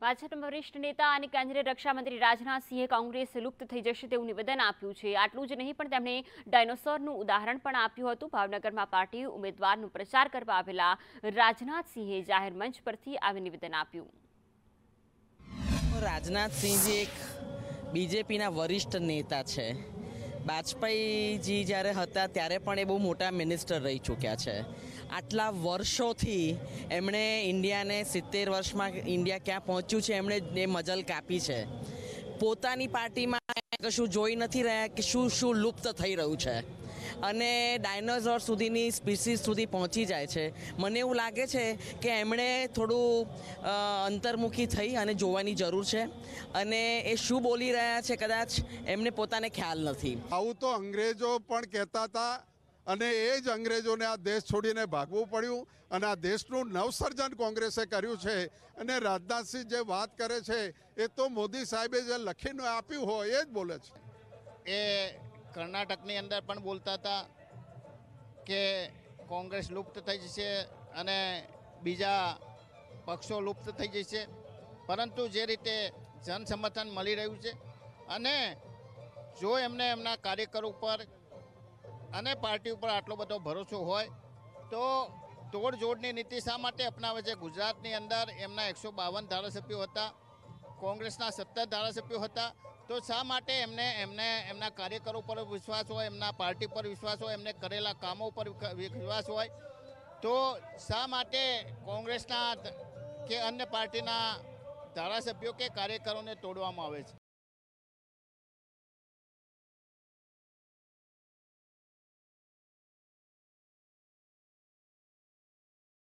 ભાજપના વરિષ્ઠ નેતા અને કેન્દ્રીય રક્ષામંત્રી રાજનાથસિંહે કોંગ્રેસ લુપ્ત થઈ જશે તેવું નિવેદન આપ્યું છે। આટલું જ નહીં પણ તેમણે ડાયનોસોરનું ઉદાહરણ પણ આપ્યું હતું। ભાવનગરમાં પાર્ટી ઉમેદવારનો પ્રચાર કરવા આવેલા રાજનાથસિંહે જાહેર મંચ પરથી આવું નિવેદન આપ્યું। રાજનાથસિંહજી એક બીજેપીના વરિષ્ઠ નેતા છે। વાજપેયીજી જ્યારે હતા ત્યારે પણ એ બહુ મોટા મિનિસ્ટર રહી ચૂક્યા છે। આટલા વર્ષોથી એમણે ઇન્ડિયાને 70 વર્ષમાં ઇન્ડિયા ક્યાં પહોંચ્યું છે એમણે એ મજલ કાપી છે। પોતાની પાર્ટીમાં કશું જોઈ નથી રહ્યા કે શું લુપ્ત થઈ રહ્યું છે અને ડાયનોસોર સુધીની સ્પીસીસ સુધી પહોંચી જાય છે। મને એવું લાગે છે કે એમણે થોડું અંતર્મુખી થઈ અને જોવાની જરૂર છે અને એ શું બોલી રહ્યા છે કદાચ એમને પોતાને ખ્યાલ નથી। આવું તો અંગ્રેજો પણ કહેતા હતા અને એ જ અંગ્રેજોને આ દેશ છોડીને ભાગવું પડ્યું અને આ દેશનું નવસર્જન કોંગ્રેસે કર્યું છે। અને રાજનાથસિંહ જે વાત કરે છે એ તો મોદી સાહેબે જે લખીને આપ્યું હોય એ જ બોલે છે। એ કર્ણાટકની અંદર પણ બોલતા હતા કે કોંગ્રેસ લુપ્ત થઈ જશે અને બીજા પક્ષો લુપ્ત થઈ જશે, પરંતુ જે રીતે જનસમર્થન મળી રહ્યું છે અને જો એમને એમના કાર્યકરો ઉપર અને પાર્ટી ઉપર આટલો બધો ભરોસો હોય તો તોડજોડની નીતિ શા માટે અપનાવે છે? ગુજરાતની અંદર એમના 152 ધારાસભ્યો હતા, કોંગ્રેસના 17 ધારાસભ્યો હતા, તો શા માટે એમના કાર્યકરો પર વિશ્વાસ હોય, એમના પાર્ટી પર વિશ્વાસ હોય, એમને કરેલા કામો પર વિશ્વાસ હોય, તો શા માટે કોંગ્રેસના કે અન્ય પાર્ટીના ધારાસભ્યો કે કાર્યકરોને તોડવામાં આવે છે?